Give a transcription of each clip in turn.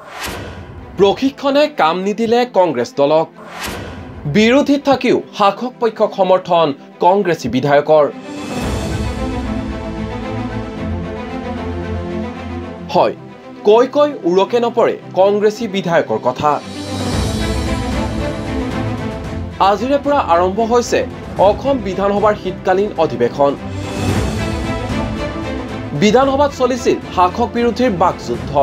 প্ৰশিক্ষণে কাম নিদিলে কংগ্ৰেছ দলক বিৰোধীত থাকিও শাসক পক্ষক সমৰ্থন কংগ্ৰেছী বিধায়কৰ হয় কৈ কৈ উৰকে নপৰে কংগ্ৰেছী বিধায়কৰ কথা আজিৰে পৰা আৰম্ভ হৈছে অসম বিধানসভাৰ শীতকালীন অধিৱেশন বিধানসভাত চলিছিল শাসক বিৰোধীৰ বাকযুদ্ধ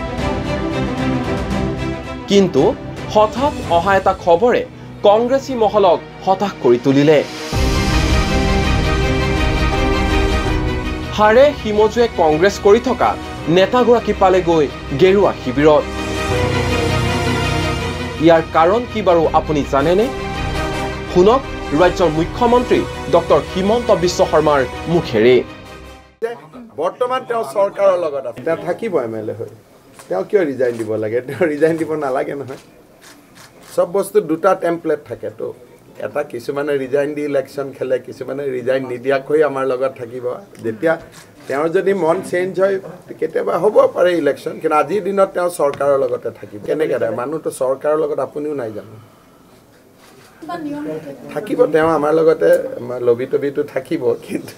কিন্তু হঠাৎ অহা এটা খবৰে কংগ্ৰেছী মহলক হতাশ কৰি তুলিলে হাৰে হিমজুৱে কংগ্ৰেছ কৰি থকা নেতাগৰাকী পালেগৈ গেৰুৱা শিবিৰত ইয়াৰ কাৰণ কি বাৰু আপুনি জানেনে শুনক ৰাজ্যৰ মুখ্যমন্ত্ৰী ডক্টৰ হিমন্ত বিশ্ব শৰ্মাৰ মুখেৰে বৰ্তমান তেওঁ চৰকাৰৰ লগত আছে তেওঁ থাকিব এমএলএ হৈ তেওঁ কিয় ৰিজাইন দিব লাগে তেওঁ ৰিজাইন দিব নালাগে নহয় সব বস্তু দুটা টেম্পলেট থাকে তো এটা কিছুমানে ৰিজাইন দি ইলেকশ্যন খেলে কিছুমানে ৰিজাইন নিদিয়াকৈ আমাৰ লগত থাকিব যেতিয়া তেওঁৰ যদি মন চেঞ্জ হয় কেতিয়াবা হ'ব পাৰে ইলেকশ্যন কিন্তু আজিৰ দিনত তেওঁ চৰকাৰৰ লগতে থাকিব কেনেকৈ মানুহটো চৰকাৰৰ লগত আপুনিও নাই জানো থাকিব তেওঁ আমাৰ লগতে লবি টবিটো থাকিব কিন্তু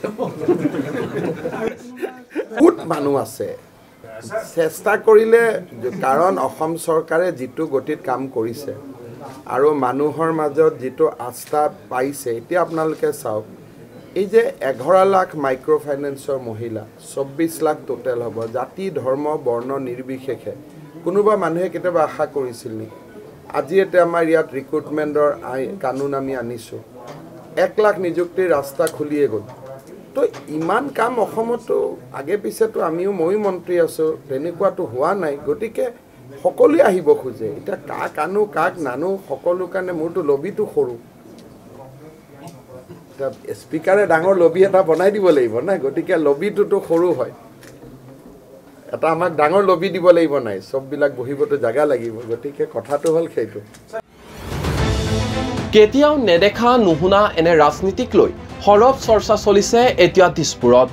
বহুত মানুহ আছে চেষ্টা কৰিলে কাৰণ অসম চৰকাৰে যিটো গতিত কাম কৰিছে আৰু মানুহৰ মাজত যিটো আস্থা পাইছে এতিয়া আপোনালোকে চাওক এই যে 11 লাখ মাইক্ৰ ফাইনেন্সৰ মহিলা 24 লাখ টোটেল হ'ব জাতি ধৰ্ম বৰ্ণ নিৰ্বিশেষে কোনোবা মানুহে কেতিয়াবা আশা কৰিছিল নেকি আজি এটা আমাৰ ইয়াত ৰিক্ৰুটমেণ্টৰ কানুন আমি আনিছোঁ 1 লাখ নিযুক্তিৰ ৰাস্তা খুলিয়ে গ'ল তো ইমান কাম অসমতো আগে পিছেতো আমিও ময়ো মন্ত্ৰী আছোঁ তেনেকুৱাটো হোৱা নাই গতিকে সকলোৱে আহিব খোজে এটা কাক আনো কাক নানো সকলো কাৰণে মোৰটো লবিটো সৰু স্পিকাৰে ডাঙৰ লবি এটা বনাই দিব লাগিব না গতিকে লবিটোতো সৰু হয় এটা আমাক ডাঙৰ লবি দিব লাগিব নাই সববিলাক বহিবতো জায়গা লাগিব গতিকে কথাটো হ'ল সেইটো কেতিয়াও নেদেখা নুশুনা এনে ৰাজনীতিক লৈ হৰব চৰ্চা চলিছে এতিয়া দিছপুৰত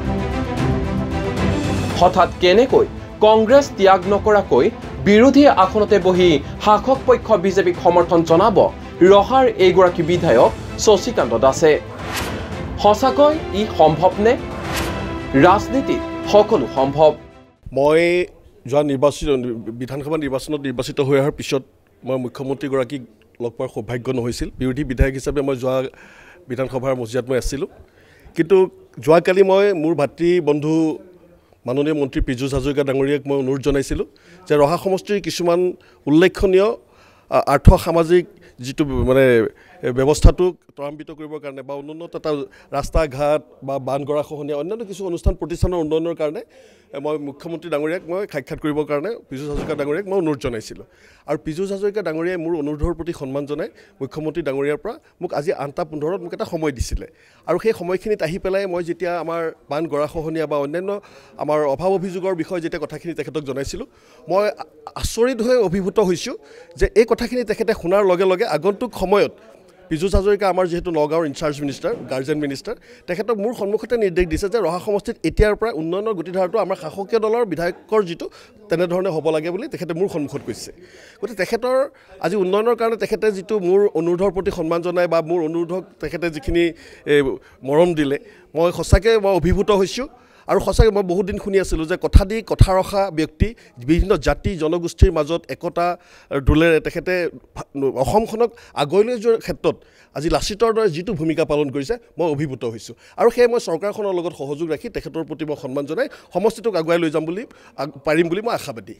হঠাৎ কেনেকৈ কংগ্ৰেছ ত্যাগ নকৰাকৈ বিৰোধী আসনতে বহি শাসক পক্ষ বিজেপিক সমৰ্থন জনাব ৰহাৰ এইগৰাকী বিধায়ক শশীকান্ত দাসে সঁচাকৈ ই সম্ভৱনে ৰাজনীতিত সকলো সম্ভৱ মই যোৱা বিধানসভা নিৰ্বাচনত নিৰ্বাচিত হৈ অহাৰ পিছত মই মুখ্যমন্ত্ৰীগৰাকীক লগ পোৱাৰ সৌভাগ্য নহৈছিল বিৰোধী বিধায়ক হিচাপে মই যোৱা বিধানসভাৰ মজিয়াত মই আছিলোঁ কিন্তু যোৱাকালি মই মোৰ ভাতৃ বন্ধু মাননীয় মন্ত্ৰী পীযুষ হাজৰিকা ডাঙৰীয়াক মই অনুৰোধ জনাইছিলোঁ যে ৰহা সমষ্টিৰ কিছুমান উল্লেখনীয় আৰ্থ সামাজিক যিটো মানে ব্যৱস্থাটোক ত্বৰান্বিত কৰিবৰ কাৰণে বা উন্নত এটা ৰাস্তা ঘাট বা বান গৰাখহনীয়া অন্যান্য কিছু অনুষ্ঠান প্ৰতিষ্ঠানৰ উন্নয়নৰ কাৰণে মই মুখ্যমন্ত্ৰী ডাঙৰীয়াক মই সাক্ষাৎ কৰিবৰ কাৰণে পীযুষ হাজৰিকা ডাঙৰীয়াক মই অনুৰোধ জনাইছিলোঁ আৰু পীযুষ হাজৰিকা ডাঙৰীয়াই মোৰ অনুৰোধৰ প্ৰতি সন্মান জনাই মুখ্যমন্ত্ৰী ডাঙৰীয়াৰ পৰা মোক আজি 8:15 মোক এটা সময় দিছিলে আৰু সেই সময়খিনিত আহি পেলাই মই যেতিয়া আমাৰ বান গৰাখহনীয়া বা অন্যান্য আমাৰ অভাৱ অভিযোগৰ বিষয়ে যেতিয়া কথাখিনি তেখেতক জনাইছিলোঁ মই আচৰিত হৈ অভিভূত হৈছোঁ যে এই কথাখিনি তেখেতে শুনাৰ লগে লগে আগন্তুক সময়ত পীযুষ হাজৰিকা আমাৰ যেহেতু নগাঁৱৰ ইনচাৰ্জ মিনিষ্টাৰ গাৰ্জেন মিনিষ্টাৰ তেখেতক মোৰ সন্মুখতে নিৰ্দেশ দিছে যে ৰহা সমষ্টিত এতিয়াৰ পৰা উন্নয়নৰ গতিধাৰাটো আমাৰ শাসকীয় দলৰ বিধায়কৰ যিটো তেনেধৰণে হ'ব লাগে বুলি তেখেতে মোৰ সন্মুখত কৈছে গতিকে তেখেতৰ আজি উন্নয়নৰ কাৰণে তেখেতে যিটো মোৰ অনুৰোধৰ প্ৰতি সন্মান জনাই বা মোৰ অনুৰোধক তেখেতে যিখিনি মৰম দিলে মই সঁচাকৈ মই অভিভূত হৈছোঁ আৰু সঁচাকৈ মই বহুত দিন শুনি আছিলোঁ যে কথা দি কথা ৰখা ব্যক্তি বিভিন্ন জাতি জনগোষ্ঠীৰ মাজত একতা দোলেৰে তেখেতে অসমখনক আগুৱাই লৈ যোৱাৰ ক্ষেত্ৰত আজি লাচিতৰ দৰে যিটো ভূমিকা পালন কৰিছে মই অভিভূত হৈছোঁ আৰু সেয়ে মই চৰকাৰখনৰ লগত সহযোগ ৰাখি তেখেতৰ প্ৰতি মই সন্মান জনাই সমষ্টিটোক আগুৱাই লৈ যাম বুলি পাৰিম বুলি মই আশাবাদী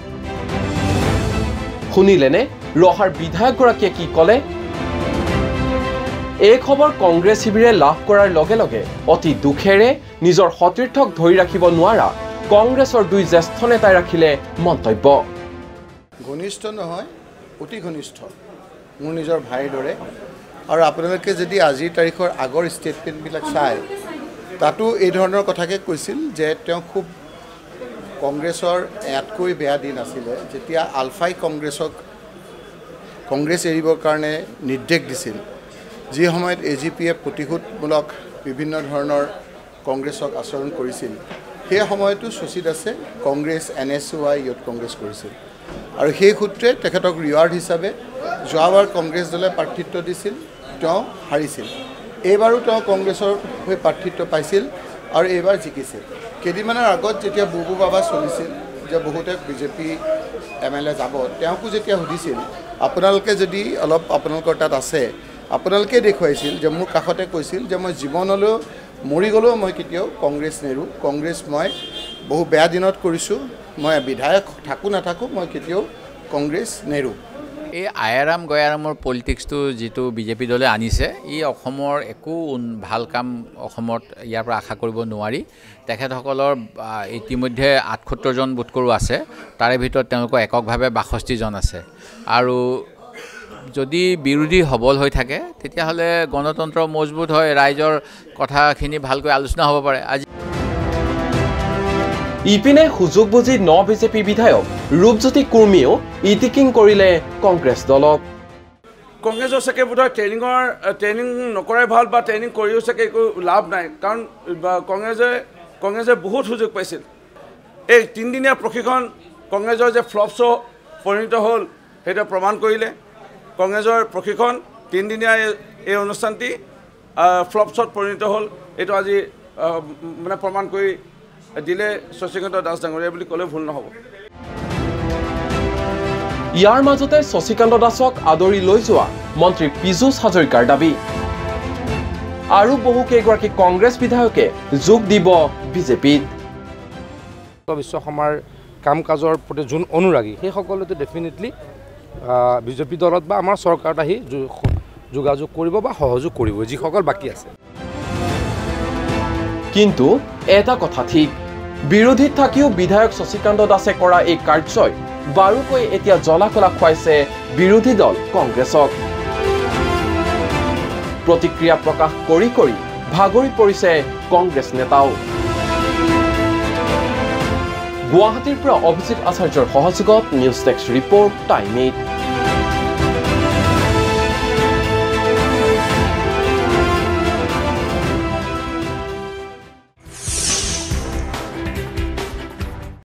শুনিলেনে ৰহাৰ বিধায়কগৰাকীয়ে কি ক'লে এই খবৰ কংগ্ৰেছ শিবিৰে লাভ কৰাৰ লগে লগে অতি দুখেৰে নিজৰ সতীৰ্থক ধৰি ৰাখিব নোৱাৰা কংগ্ৰেছৰ দুই জ্যেষ্ঠ নেতাই ৰাখিলে মন্তব্য ঘনিষ্ঠ নহয় অতি ঘনিষ্ঠ মোৰ নিজৰ ভাইৰ দৰে আৰু আপোনালোকে যদি আজিৰ তাৰিখৰ আগৰ ষ্টেটমেণ্টবিলাক চায় তাতো এই ধৰণৰ কথাকে কৈছিল যে তেওঁ খুব কংগ্ৰেছৰ ইয়াতকৈ বেয়া দিন আছিলে যেতিয়া আলফাই কংগ্ৰেছ এৰিবৰ কাৰণে নিৰ্দেশ দিছিল যি সময়ত এজিপিয়ে প্ৰতিশোধমূলক বিভিন্ন ধৰণৰ কংগ্ৰেছক আচৰণ কৰিছিল সেই সময়তো শশী দাসে কংগ্ৰেছ NSY ইয়ত কংগ্ৰেছ কৰিছিল আৰু সেই সূত্ৰে তেখেতক ৰিৱাৰ্ড হিচাপে যোৱাবাৰ কংগ্ৰেছ দলে প্ৰাৰ্থিত্ব দিছিল, তেওঁ হাৰিছিল। এইবাৰো তেওঁ কংগ্ৰেছৰ হৈ প্ৰাৰ্থিত্ব পাইছিল আৰু এইবাৰ জিকিছিল। কেইদিনমানৰ আগত যেতিয়া বুবু বাবা চলিছিল যে বহুতে বিজেপি MLA যাব, তেওঁকো যেতিয়া সুধিছিল আপোনালোকে যদি অলপ আপোনালোকৰ তাত আছে, আপোনালোকে দেখুৱাইছিল যে মোৰ কাষতে কৈছিল যে মই জীৱনলৈও মৰি গ'লেও মই কেতিয়াও কংগ্ৰেছ নেৰোঁ, কংগ্ৰেছ মই বহু বেয়া দিনত কৰিছোঁ, মই বিধায়ক থাকোঁ নাথাকোঁ মই কেতিয়াও কংগ্ৰেছ নেৰোঁ। এই আয়াৰাম গয়াৰামৰ পলিটিক্সটো যিটো বিজেপি দলে আনিছে, ই অসমৰ একো ভাল কাম অসমত ইয়াৰ পৰা আশা কৰিব নোৱাৰি। তেখেতসকলৰ ইতিমধ্যে ৭৮ জন বোধকৰো আছে, তাৰে ভিতৰত তেওঁলোকৰ এককভাৱে ৬২ জন আছে। আৰু যদি বিৰোধী সবল হৈ থাকে তেতিয়াহ'লে গণতন্ত্ৰ মজবুত হয়, ৰাইজৰ কথাখিনি ভালকৈ আলোচনা হ'ব পাৰে। আজি ইপিনে সুযোগ বুজি বিজেপি বিধায়ক ৰূপজ্যোতি কুৰ্মীয়েও ইটিকিং কৰিলে কংগ্ৰেছ দলক। কংগ্ৰেছৰ চাগে বোধহয় ট্ৰেইনিং নকৰাই ভাল, বা ট্ৰেইনিং কৰিও চাগে একো লাভ নাই, কাৰণ কংগ্ৰেছে বহুত সুযোগ পাইছিল। এই 3 দিনীয়া প্ৰশিক্ষণ কংগ্ৰেছৰ যে ফ্লপ শ্ব' পৰিণত হ'ল সেইটো প্ৰমাণ কৰিলে। কংগ্ৰেছৰ প্ৰশিক্ষণ 3 দিনীয়া এই অনুষ্ঠানটি ফ্লপ শ্ব'ত পৰিণত হ'ল, এইটো আজি মানে প্ৰমাণ কৰি দিলে শশীকান্ত দাস ডাঙৰীয়া বুলি ক'লে ভুল নহ'ব। ইয়াৰ মাজতে শশীকান্ত দাসক আদৰি লৈ যোৱা মন্ত্ৰী পীযুষ হাজৰিকাৰ দাবী। আৰু বহু কেইগৰাকী কংগ্ৰেছ বিধায়কে যোগ দিব বিজেপিত। বিশ্বসমাৰ কাম কাজৰ প্ৰতি যোন অনুৰাগী সেইসকলেতো ডেফিনেটলি বিজেপি দলত বা আমাৰ চৰকাৰত আহি যোগাযোগ কৰিব বা সহযোগ কৰিব, যিসকল বাকী আছে। কিন্তু এটা কথা ঠিক, বিৰোধীত থাকিও বিধায়ক শশীকান্ত দাসে কৰা এই কাৰ্যই বাৰুকৈ এতিয়া জ্বলা-কলা খুৱাইছে বিৰোধী দল কংগ্ৰেছক। প্ৰতিক্ৰিয়া প্ৰকাশ কৰি ভাগৰি পৰিছে কংগ্ৰেছ নেতাও। গুৱাহাটীৰ পৰা অভিজিত আচাৰ্যৰ সহযোগত নিউজ ডেস্ক ৰিপৰ্ট টাইম 8।